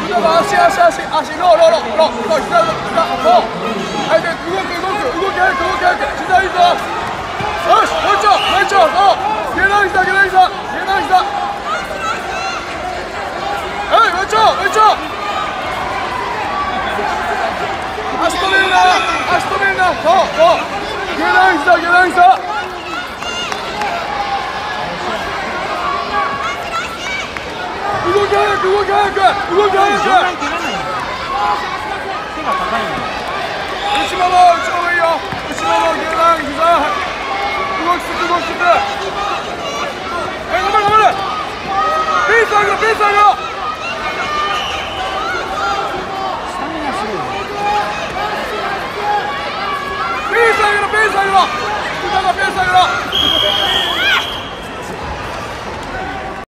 ロー、膝、はい、動き早く、膝いいぞ。よし、もう一丁、そう、下段膝。はい、もう一丁。足止めるな、そう、下段膝。動き早く。内ももいいよ。内もも、下段膝。動きつつ。はい、頑張れ。ペース上げろ。ペース上げろ。ペース上げろ。